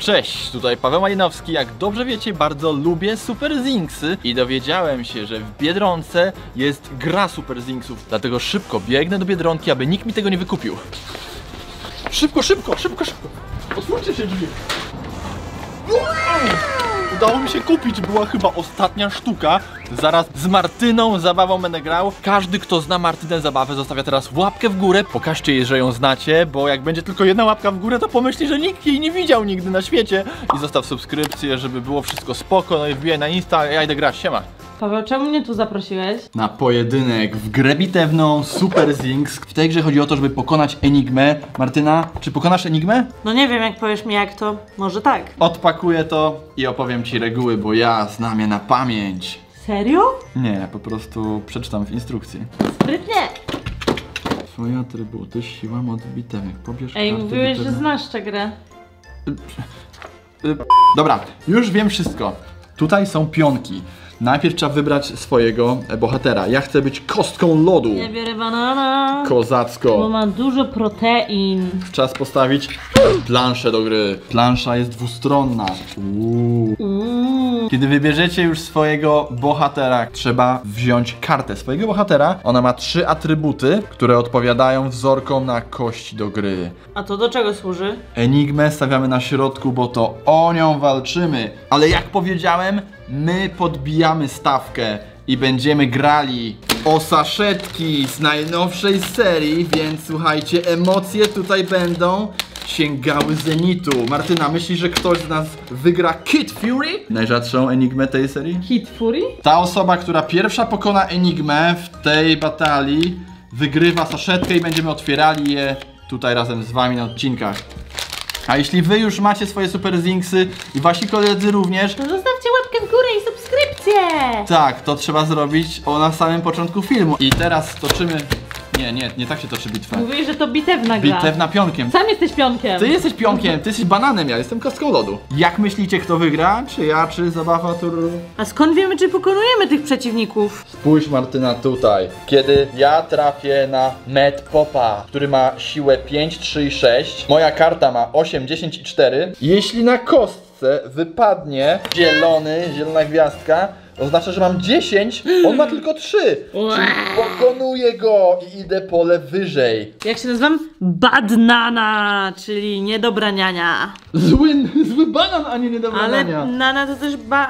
Cześć, tutaj Paweł Malinowski. Jak dobrze wiecie, bardzo lubię Super Zinksy i dowiedziałem się, że w Biedronce jest gra Super Zinksów. Dlatego szybko biegnę do Biedronki, aby nikt mi tego nie wykupił. Szybko, szybko, szybko, szybko. Otwórzcie się drzwi. Udało mi się kupić, była chyba ostatnia sztuka. Zaraz z Martyną zabawą będę grał. Każdy, kto zna Martynę zabawę, zostawia teraz łapkę w górę. Pokażcie jej, że ją znacie, bo jak będzie tylko jedna łapka w górę, to pomyśli, że nikt jej nie widział nigdy na świecie. I zostaw subskrypcję, żeby było wszystko spoko. No i wbijaj na Insta, ja idę grać, siema. Paweł, czemu mnie tu zaprosiłeś? Na pojedynek w grę bitewną Super Zinks. W tej grze chodzi o to, żeby pokonać Enigmę. Martyna, czy pokonasz Enigmę? No nie wiem, jak powiesz mi jak to, może tak. Odpakuję to i opowiem ci reguły, bo ja znam je na pamięć. Serio? Nie, po prostu przeczytam w instrukcji. Sprytnie! Twoje atrybuty, siła, moc bitewnych. Pobierz Ej, karty mówiłeś, że bitewne. znasz tę grę. Dobra, już wiem wszystko. Tutaj są pionki. Najpierw trzeba wybrać swojego bohatera. Ja chcę być kostką lodu. Ja biorę banana, bo Kozacko. ma dużo protein. Czas postawić planszę do gry. Plansza jest dwustronna. Kiedy wybierzecie już swojego bohatera, trzeba wziąć kartę swojego bohatera. Ona ma 3 atrybuty, które odpowiadają wzorkom na kości do gry. A to do czego służy? Enigmę stawiamy na środku, bo to o nią walczymy. Ale jak powiedziałem, my podbijamy stawkę i będziemy grali o saszetki z najnowszej serii, więc słuchajcie, emocje tutaj będą sięgały zenitu. Martyna, myślisz, że ktoś z nas wygra Kid Fury? Najrzadszą enigmę tej serii? Kid Fury? Ta osoba, która pierwsza pokona enigmę w tej batalii, wygrywa saszetkę i będziemy otwierali je tutaj razem z wami na odcinkach. A jeśli wy już macie swoje Super Zinksy i wasi koledzy również, To zostawcie łapkę w górę i subskrypcję! tak, to trzeba zrobić na samym początku filmu. I teraz toczymy... Nie tak się toczy bitwę. Mówisz, że to bitewna gra. Bitewna pionkiem. Sam jesteś pionkiem. Ty jesteś pionkiem, ty jesteś bananem, ja jestem kostką lodu. Jak myślicie, kto wygra? Czy ja, czy zabawa tururu? A skąd wiemy, czy pokonujemy tych przeciwników? Spójrz, Martyna, tutaj. Kiedy ja trafię na Med Popa, który ma siłę 5, 3 i 6, moja karta ma 8, 10 i 4. Jeśli na kostce wypadnie zielona gwiazdka, to znaczy, że mam 10, on ma tylko 3. Czyli pokonuję go i idę pole wyżej. Jak się nazywam? Badnana, czyli niedobraniania. Zły banan, a nie Ale niedobrania. nana to też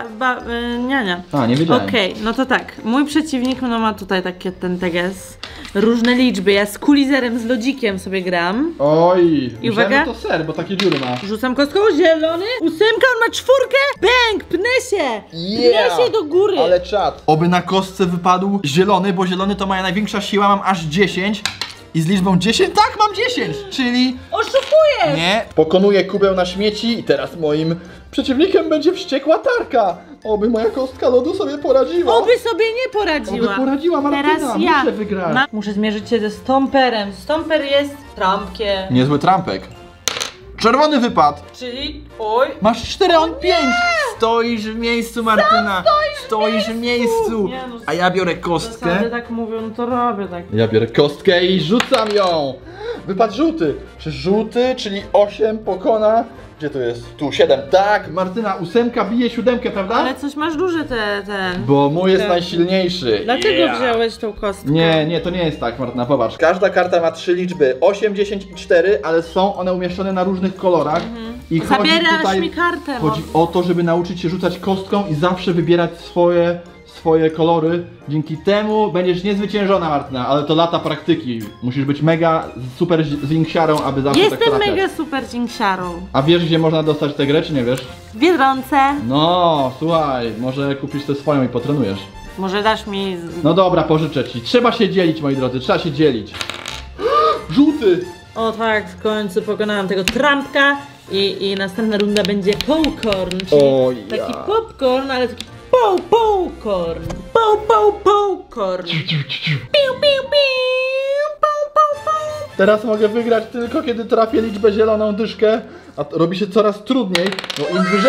niania. A, nie wiedziałem. Okej, no to tak. Mój przeciwnik no ma tutaj takie ten teges. Różne liczby. Ja z kulizerem, z lodzikiem sobie gram. Oj, I uwaga. myślałem, że to ser, bo takie dziury ma. Rzucam kostką, zielony, 8, on ma 4, bang, pnę się! Yeah! Pnę się do góry! Ale czad. Oby na kostce wypadł zielony, bo zielony to moja największa siła, mam aż 10. I z liczbą 10? Tak, mam 10! Czyli... Oszukujesz! Nie. Pokonuję kubeł na śmieci i teraz moim przeciwnikiem będzie wściekła tarka. Oby moja kostka lodu sobie poradziła. Oby sobie nie poradziła. Oby poradziła, Martyna, Teraz ja muszę wygrać. Muszę zmierzyć się ze Stomperem. Stomper jest trampkiem. Niezły trampek. Czerwony wypad. Czyli... Oj. Masz 4, on 5. Stoisz w miejscu, Martyna. Stoisz w miejscu. Nie, no, A ja biorę Zasady kostkę. tak mówią, no to robię tak. Ja biorę kostkę i rzucam ją. Wypadł żółty. Czy żółty, czyli 8 pokona. Gdzie to jest? Tu 7. Tak, Martyna, 8 bije 7, prawda? Ale coś masz duże te... Bo mój jest Tak. najsilniejszy. Dlaczego wziąłeś tą kostkę? Nie, to nie jest tak, Martyna, popatrz. Każda karta ma 3 liczby, 8, 10 i 4, ale są one umieszczone na różnych kolorach. I chodzi Zabierasz tutaj, mi kartę. chodzi o to, żeby nauczyć się rzucać kostką i zawsze wybierać swoje kolory. Dzięki temu będziesz niezwyciężona, Martyna, ale to lata praktyki. Musisz być mega super zinksiarą, aby zawsze tak Jestem trafiać. mega super zinksiarą. A wiesz, gdzie można dostać tę grę, czy nie wiesz? W Biedronce. No, słuchaj, może kupisz tę swoją i potrenujesz. Może dasz mi... No dobra, pożyczę ci. Trzeba się dzielić, moi drodzy, trzeba się dzielić. Żółty! O tak, w końcu pokonałam tego trampka i następna runda będzie popcorn, czyli O ja. taki popcorn, ale taki popcorn. Popcorn. Piu, piu, piu, pow. Teraz mogę wygrać tylko kiedy trafię liczbę zieloną dyszkę, a to robi się coraz trudniej, no im wyżej...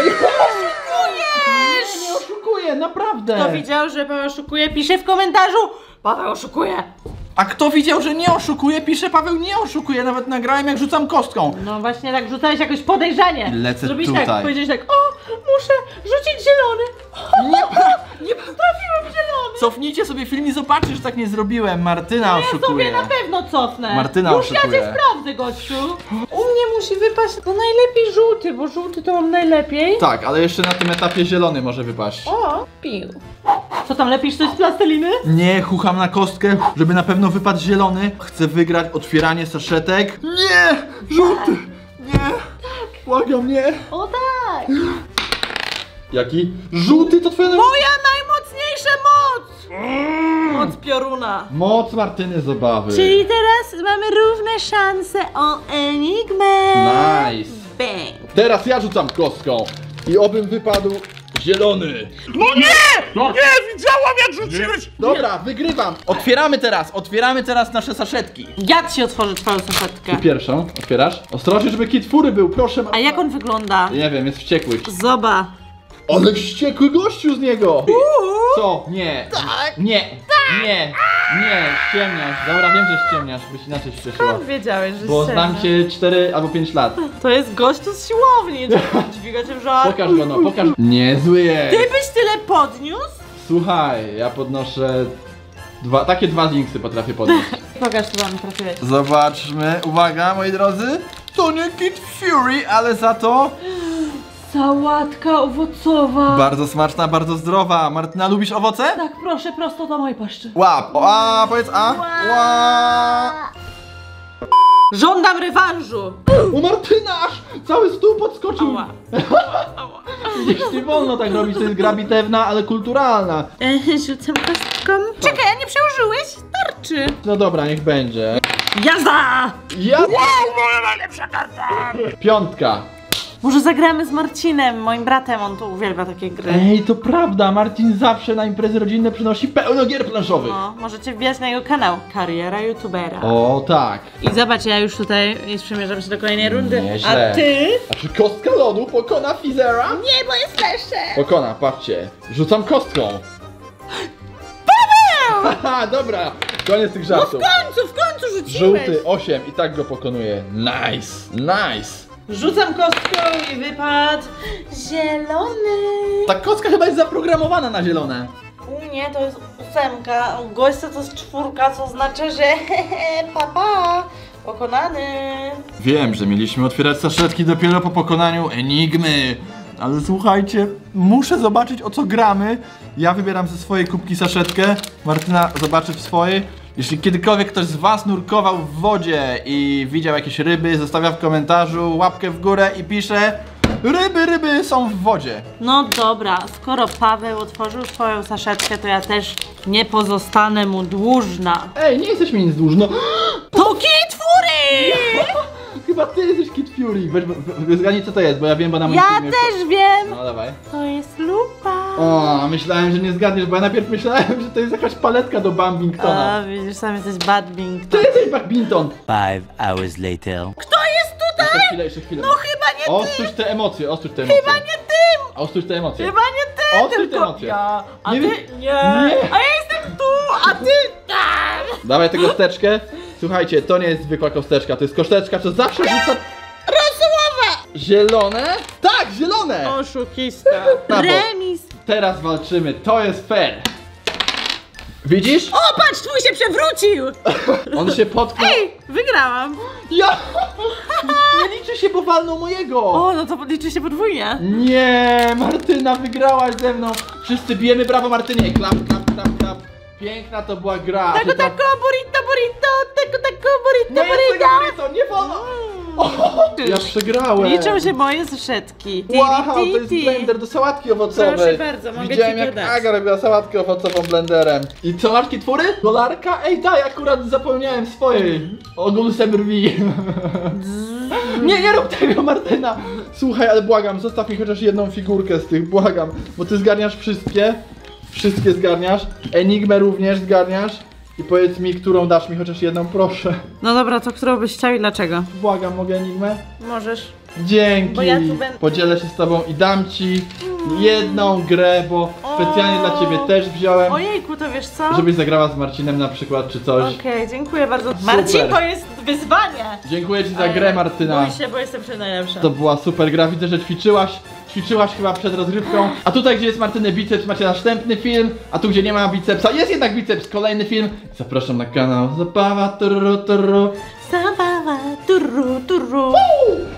Nie oszukuję, naprawdę! Kto widział, że Paweł oszukuje, pisze w komentarzu. Paweł oszukuje. A kto widział, że nie oszukuje? Pisze Paweł, nie oszukuje, nawet nagrałem jak rzucam kostką. No właśnie tak rzucałeś jakoś podejrzanie. Lecę Zrobić tutaj. tak, powiedzieć tak, o, muszę rzucić zielony. Nie Trafiłem zielony. Cofnijcie sobie film i zobaczcie, że tak nie zrobiłem. Martyna Ja oszukuje. sobie na pewno cofnę. Martyna Już ja oszukuje. cię sprawdzę, gościu. U mnie musi wypaść, no najlepiej żółty, bo żółty to mam najlepiej. Tak, ale jeszcze na tym etapie zielony może wypaść. O, pił. Co tam, lepisz coś z plasteliny? Nie, chucham na kostkę, żeby na pewno wypadł zielony. Chcę wygrać otwieranie saszetek. Nie! Żółty! Nie! Błagam, nie! O tak. Jaki? Żółty to twoja... Moja najmocniejsza moc! Moc pioruna. Moc Martyny Zabawy. Czyli teraz mamy równe szanse o enigmę. Nice. Bang. Teraz ja rzucam kostką i obym wypadł zielony. No nie! Nie, widziałam jak rzuciłeś! Dobra, wygrywam. Otwieramy teraz nasze saszetki. Ja ci otworzę twoją saszetkę. Ty pierwszą otwierasz? Ostrożnie, żeby kit fury był, proszę. A jak on wygląda? Nie wiem, jest wściekły. Zobacz. Ale wściekły gościu z niego! Co? Nie. Tak. Nie. Nie. Nie. Ściemniasz. Dobra, wiem, że ściemniasz, byś inaczej się cieszyła. Skąd wiedziałeś, że Bo ściemnia? znam cię 4 albo 5 lat. To jest gościu z siłowni. Dźwiga cię w żołądku. Pokaż go, no, pokaż. Niezły jest. Ty byś tyle podniósł? Słuchaj, ja podnoszę takie 2 zinksy potrafię podnieść. Pokaż, co tam trafiłeś. Zobaczmy, uwaga moi drodzy. To nie Kid Fury, ale za to Sałatka owocowa. bardzo smaczna, bardzo zdrowa. Martyna, lubisz owoce? Tak, proszę, prosto do mojej paszczy. Łap. A, powiedz a. Ła. Żądam rewanżu. O Martyna, aż cały stół podskoczył. Ała. Widzisz, nie wolno tak robić, to jest gra bitewna, ale kulturalna. Rzucam kostką. Czekaj, a nie przełożyłeś? Tarczy. No dobra, niech będzie. Jazda! Ja... Wow, moja najlepsza karta! 5. Może zagramy z Marcinem, moim bratem, on to uwielbia takie gry. Ej, to prawda, Marcin zawsze na imprezy rodzinne przynosi pełno gier planszowych. No, możecie wbijać na jego kanał. Kariera youtubera. O tak. I zobacz, ja już tutaj przymierzam się do kolejnej rundy. Nieźle. A ty? A czy kostka lodu pokona Fizera? Nie, bo jest lepsze. Pokona, patrzcie. Rzucam kostką. Haha, dobra. Koniec tych żartów. W końcu rzuciłeś. Żółty 8 i tak go pokonuje. Nice, nice. Rzucam kostką i wypadł zielony. Ta kostka chyba jest zaprogramowana na zielone. U mnie to jest 8, u gościa to jest 4, co oznacza, że papa, pokonany. Wiem, że mieliśmy otwierać saszetki dopiero po pokonaniu enigmy. Ale słuchajcie, muszę zobaczyć, o co gramy. Ja wybieram ze swojej kubki saszetkę. Martyna zobaczy w swojej. Jeśli kiedykolwiek ktoś z was nurkował w wodzie i widział jakieś ryby, zostawia w komentarzu łapkę w górę i pisze: ryby są w wodzie. No dobra, skoro Paweł otworzył swoją saszetkę, to ja też nie pozostanę mu dłużna. Ej, nie jesteś mi nic dłużno. To Kid Fury! Chyba ty jesteś Kid Fury. Zgadnij co to jest, bo ja wiem, bo na moim Ja filmie... też wiem! No dawaj. To jest lupa. O, myślałem, że nie zgadniesz, bo ja najpierw myślałem, że to jest jakaś paletka do Bambingtona. A, widzisz, sam jesteś badminton. Ty jesteś Badminton. 5 hours later. Kto jest tutaj? Jeszcze chwilę. No chyba nie ty! Ostróż te emocje, ostróż te emocje. Chyba nie ty! Ostróż te emocje. Chyba nie ty! Ostróż te tylko emocje. ja. A Nie ty? wiem- Nie. Nie. A ja jestem tu, a ty tam! Dawaj tę kosteczkę. Słuchajcie, to nie jest zwykła kosteczka, to jest kosteczka, co zawsze rzuca... Rosołowa! Zielone? Tak, zielone! Oszukista. Na bok. Remis. Teraz walczymy, to jest fair. Widzisz? O, patrz, twój się przewrócił! On się potknął. Ej, wygrałam. Ja! Nie liczy się, bo walnął mojego. O, no to liczy się podwójnie. Nie, Martyna, wygrałaś ze mną. Wszyscy bijemy brawo Martynie. Klap, klap, klap, klap. Piękna to była gra. Tako, Ty tam- tako, burrito, tako, burrito, Nie jest tego burrito. burrito, nie wolno. O, ja przegrałem. Liczą się moje saszetki. Wow, to jest blender do sałatki owocowej. Proszę bardzo, mogę Widziałem ci jak dodać. Aga robiła sałatkę owocową blenderem. I co, masz kitfury? Dolarka? Ej, daj, akurat zapomniałem swojej. Ogólsem brwi. Nie rób tego, Martyna. Słuchaj, ale błagam, zostaw mi chociaż jedną figurkę z tych, błagam. Bo ty zgarniasz wszystkie. Wszystkie zgarniasz. Enigmę również zgarniasz. I powiedz mi, którą dasz mi chociaż jedną, proszę. No dobra, to którą byś chciał i dlaczego? Błagam, mogę enigmę? Możesz. Dzięki. Bo ja tu będę- Podzielę się z tobą i dam ci jedną grę, bo specjalnie dla ciebie też wziąłem, Ojejku, to wiesz co? żebyś zagrała z Marcinem na przykład, czy coś. Okej, dziękuję bardzo. Marcin, to jest wyzwanie! Dziękuję ci za grę, Martyna. Bój się, bo jestem najlepsza. To była super gra, widzę, że ćwiczyłaś chyba przed rozgrywką. A tutaj, gdzie jest Martyny biceps, macie następny film, a tu, gdzie nie ma bicepsa, jest jednak biceps, kolejny film. Zapraszam na kanał Zabawa Turru Turru. Zabawa, turru, turru.